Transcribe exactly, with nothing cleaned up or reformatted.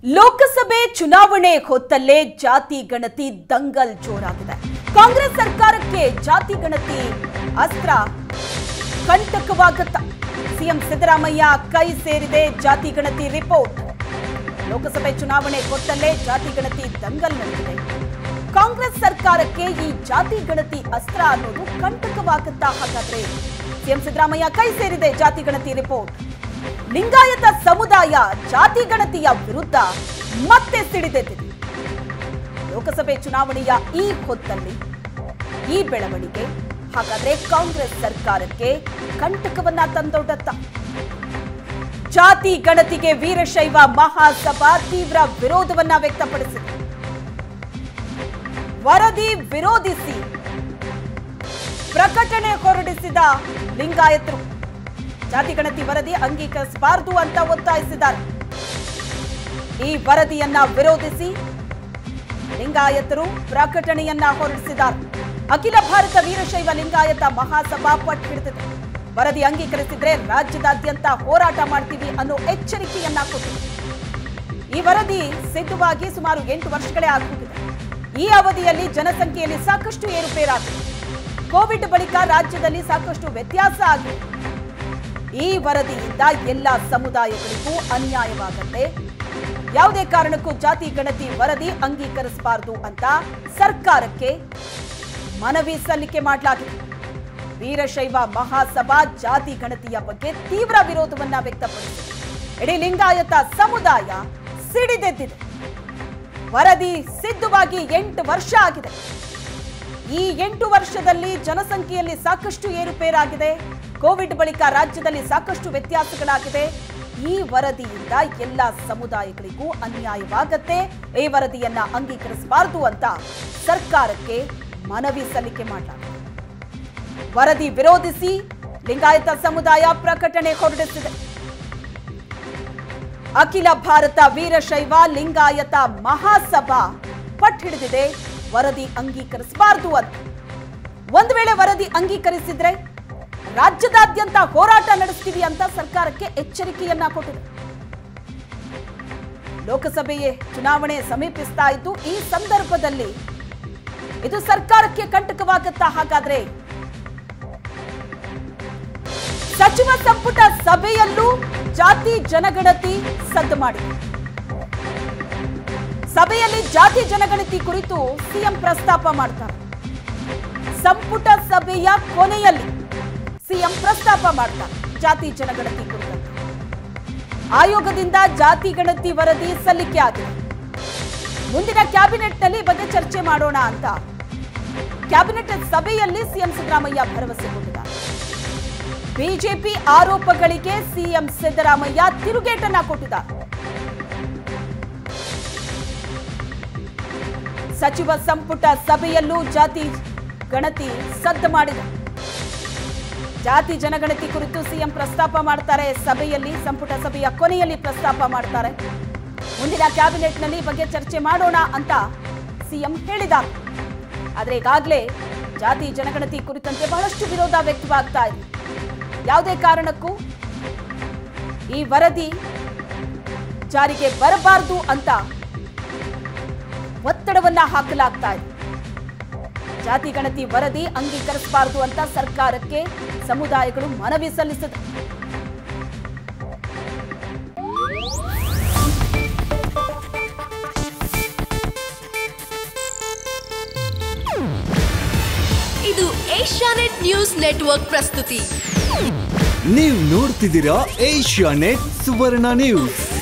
ಲೋಕಸಭೆ ಚುನಾವಣೆ ಹೊತ್ತಲ್ಲೇ ಜಾತಿ ಗಣತಿ ದಂಗಲ್ ಜೋರಾಗಿದೆ. ಕಾಂಗ್ರೆಸ್ ಸರ್ಕಾರಕ್ಕೆ ಜಾತಿ ಗಣತಿ ಅಸ್ತ್ರ ಕಂಟಕವಾಗುತ್ತಾ? ಸಿಎಂ ಸಿದ್ದರಾಮಯ್ಯ ಕೈ ಸೇರಿದೆ ಜಾತಿ ಗಣತಿ ರಿಪೋರ್ಟ್. ಲೋಕಸಭೆ ಚುನಾವಣೆ ಹೊತ್ತಲ್ಲೇ ಜಾತಿ ಗಣತಿ ದಂಗಲ್ ನಡೆದಿದೆ. ಕಾಂಗ್ರೆಸ್ ಸರ್ಕಾರಕ್ಕೆ ಈ ಜಾತಿ ಗಣತಿ ಅಸ್ತ್ರ ಅನ್ನೋದು ಕಂಟಕವಾಗುತ್ತಾ? ಹಾಗಾದ್ರೆ ಸಿಎಂ ಸಿದ್ದರಾಮಯ್ಯ ಕೈ ಸೇರಿದೆ ಜಾತಿ ಗಣತಿ ರಿಪೋರ್ಟ್. ಲಿಂಗಾಯತ ಸಮುದಾಯ ಜಾತಿ ಗಣತಿಯ ವಿರುದ್ಧ ಮತ್ತೆ ಸಿಡಿದೆದ್ದಿದೆ. ಲೋಕಸಭೆ ಚುನಾವಣೆಯ ಈ ಹೊತ್ತಲ್ಲಿ ಈ ಬೆಳವಣಿಗೆ ಹಾಗಾದ್ರೆ ಕಾಂಗ್ರೆಸ್ ಸರ್ಕಾರಕ್ಕೆ ಕಂಟಕವನ್ನ ತಂದೊಡ್ಡತ್ತ? ಜಾತಿ ಗಣತಿಗೆ ವೀರಶೈವ ಮಹಾಸಭಾ ತೀವ್ರ ವಿರೋಧವನ್ನ ವ್ಯಕ್ತಪಡಿಸಿದೆ. ವರದಿ ವಿರೋಧಿಸಿ ಪ್ರಕಟಣೆ ಹೊರಡಿಸಿದ ಲಿಂಗಾಯತರು ಜಾತಿ ಗಣತಿ ವರದಿ ಅಂಗೀಕರಿಸಬಾರದು ಅಂತ ಒತ್ತಾಯಿಸಿದ್ದಾರೆ. ಈ ವರದಿಯನ್ನ ವಿರೋಧಿಸಿ ಲಿಂಗಾಯತರು ಪ್ರಕಟಣೆಯನ್ನ ಹೊರಡಿಸಿದ್ದಾರೆ. ಅಖಿಲ ಭಾರತ ವೀರಶೈವ ಲಿಂಗಾಯತ ಮಹಾಸಭಾ ಪಟ್ಟು ಹಿಡಿದಿದೆ. ವರದಿ ಅಂಗೀಕರಿಸಿದ್ರೆ ರಾಜ್ಯದಾದ್ಯಂತ ಹೋರಾಟ ಮಾಡ್ತೀವಿ ಅನ್ನೋ ಎಚ್ಚರಿಕೆಯನ್ನ ಕೊಟ್ಟಿದೆ. ಈ ವರದಿ ಸಿದ್ಧವಾಗಿ ಸುಮಾರು ಎಂಟು ವರ್ಷಗಳೇ ಆಗುತ್ತಿದೆ. ಈ ಅವಧಿಯಲ್ಲಿ ಜನಸಂಖ್ಯೆಯಲ್ಲಿ ಸಾಕಷ್ಟು ಏರುಪೇರಾಗಿದೆ. ಕೋವಿಡ್ ಬಳಿಕ ರಾಜ್ಯದಲ್ಲಿ ಸಾಕಷ್ಟು ವ್ಯತ್ಯಾಸ ಆಗಿದೆ. ಈ ವರದಿಯಿಂದ ಎಲ್ಲ ಸಮುದಾಯಗಳಿಗೂ ಅನ್ಯಾಯವಾಗುತ್ತೆ. ಯಾವುದೇ ಕಾರಣಕ್ಕೂ ಜಾತಿ ಗಣತಿ ವರದಿ ಅಂಗೀಕರಿಸಬಾರದು ಅಂತ ಸರ್ಕಾರಕ್ಕೆ ಮನವಿ ಸಲ್ಲಿಕೆ ಮಾಡಲಾಗಿದೆ. ವೀರಶೈವ ಮಹಾಸಭಾ ಜಾತಿ ಗಣತಿಯ ಬಗ್ಗೆ ತೀವ್ರ ವಿರೋಧವನ್ನ ವ್ಯಕ್ತಪಡಿಸಿದೆ. ಇಡೀ ಲಿಂಗಾಯತ ಸಮುದಾಯ ಸಿಡಿದೆದ್ದಿದೆ. ವರದಿ ಸಿದ್ಧವಾಗಿ ಎಂಟು ವರ್ಷ ಆಗಿದೆ. ಈ ಎಂಟು ವರ್ಷದಲ್ಲಿ ಜನಸಂಖ್ಯೆಯಲ್ಲಿ ಸಾಕಷ್ಟು ಏರುಪೇರಾಗಿದೆ. ಕೋವಿಡ್ ಬಳಿಕ ರಾಜ್ಯದಲ್ಲಿ ಸಾಕಷ್ಟು ವ್ಯತ್ಯಾಸಗಳಾಗಿದೆ. ಈ ವರದಿಯಿಂದ ಎಲ್ಲ ಸಮುದಾಯಗಳಿಗೂ ಅನ್ಯಾಯವಾಗತ್ತೆ. ಈ ವರದಿಯನ್ನ ಅಂಗೀಕರಿಸಬಾರದು ಅಂತ ಸರ್ಕಾರಕ್ಕೆ ಮನವಿ ಸಲ್ಲಿಕೆ ಮಾಡಲಾಗಿದೆ. ವರದಿ ವಿರೋಧಿಸಿ ಲಿಂಗಾಯತ ಸಮುದಾಯ ಪ್ರಕಟಣೆ ಹೊರಡಿಸಿದೆ. ಅಖಿಲ ಭಾರತ ವೀರಶೈವ ಲಿಂಗಾಯತ ಮಹಾಸಭಾ ಪಟ್ಟು ಹಿಡಿದಿದೆ ವರದಿ ಅಂಗೀಕರಿಸಬಾರದು ಅಂತ. ಒಂದು ವೇಳೆ ವರದಿ ಅಂಗೀಕರಿಸಿದ್ರೆ ರಾಜ್ಯದಾದ್ಯಂತ ಹೋರಾಟ ನಡೆಸ್ತೀವಿ ಅಂತ ಸರ್ಕಾರಕ್ಕೆ ಎಚ್ಚರಿಕೆಯನ್ನ ಕೊಟ್ಟಿದೆ. ಲೋಕಸಭೆಯ ಚುನಾವಣೆ ಸಮೀಪಿಸ್ತಾ ಇದ್ದು ಈ ಸಂದರ್ಭದಲ್ಲಿ ಇದು ಸರ್ಕಾರಕ್ಕೆ ಕಂಟಕವಾಗುತ್ತಾ? ಹಾಗಾದ್ರೆ ಸಚಿವ ಸಂಪುಟ ಸಭೆಯಲ್ಲೂ ಜಾತಿ ಜನಗಣತಿ ಸದ್ದು ಮಾಡಿದೆ. ಸಭೆಯಲ್ಲಿ ಜಾತಿ ಜನಗಣತಿ ಕುರಿತು ಸಿಎಂ ಪ್ರಸ್ತಾಪ ಮಾಡ್ತಾರೆ. ಸಂಪುಟ ಸಭೆಯ ಕೊನೆಯಲ್ಲಿ ಸಿಎಂ ಪ್ರಸ್ತಾಪ ಮಾಡ್ತಾರೆ ಜಾತಿ ಜನಗಣತಿ ಕುರಿತಂತೆ. ಆಯೋಗದಿಂದ ಜಾತಿ ಗಣತಿ ವರದಿ ಸಲ್ಲಿಕೆ ಆಗಿದೆ. ಮುಂದಿನ ಕ್ಯಾಬಿನೆಟ್ನಲ್ಲಿ ಬಗ್ಗೆ ಚರ್ಚೆ ಮಾಡೋಣ ಅಂತ ಕ್ಯಾಬಿನೆಟ್ ಸಭೆಯಲ್ಲಿ ಸಿಎಂ ಸಿದ್ದರಾಮಯ್ಯ ಭರವಸೆ ಕೊಟ್ಟಿದ್ದಾರೆ. ಬಿಜೆಪಿ ಆರೋಪಗಳಿಗೆ ಸಿಎಂ ಸಿದ್ದರಾಮಯ್ಯ ತಿರುಗೇಟನ್ನ ಕೊಟ್ಟಿದ್ದಾರೆ. ಸಚಿವ ಸಂಪುಟ ಸಭೆಯಲ್ಲೂ ಜಾತಿ ಗಣತಿ ಸದ್ದು ಮಾಡಿದೆ. ಜಾತಿ ಜನಗಣತಿ ಕುರಿತು ಸಿಎಂ ಪ್ರಸ್ತಾಪ ಮಾಡ್ತಾರೆ. ಸಭೆಯಲ್ಲಿ ಸಂಪುಟ ಸಭೆಯ ಕೊನೆಯಲ್ಲಿ ಪ್ರಸ್ತಾಪ ಮಾಡ್ತಾರೆ. ಮುಂದಿನ ಕ್ಯಾಬಿನೆಟ್ನಲ್ಲಿ ಬಗ್ಗೆ ಚರ್ಚೆ ಮಾಡೋಣ ಅಂತ ಸಿಎಂ ಹೇಳಿದ್ದಾರೆ. ಆದರೆ ಈಗಾಗಲೇ ಜಾತಿ ಜನಗಣತಿ ಕುರಿತಂತೆ ಬಹಳಷ್ಟು ವಿರೋಧ ವ್ಯಕ್ತವಾಗ್ತಾ ಇದೆ. ಯಾವುದೇ ಕಾರಣಕ್ಕೂ ಈ ವರದಿ ಜಾರಿಗೆ ಬರಬಾರದು ಅಂತ ಒತ್ತಡವನ್ನ ಹಾಕಲಾಗ್ತಾ ಇದೆ. ಜಾತಿ ಗಣತಿ ವರದಿ ಅಂಗೀಕರಿಸಬಾರದು ಅಂತ ಸರ್ಕಾರಕ್ಕೆ ಸಮುದಾಯಗಳು ಮನವಿ ಸಲ್ಲಿಸಿದೆ. ಇದು ಏಷ್ಯಾನೆಟ್ ನ್ಯೂಸ್ ನೆಟ್ವರ್ಕ್ ಪ್ರಸ್ತುತಿ. ನೀವು ನೋಡ್ತಿದ್ದೀರಾ ಏಷ್ಯಾನೆಟ್ ಸುವರ್ಣ ನ್ಯೂಸ್.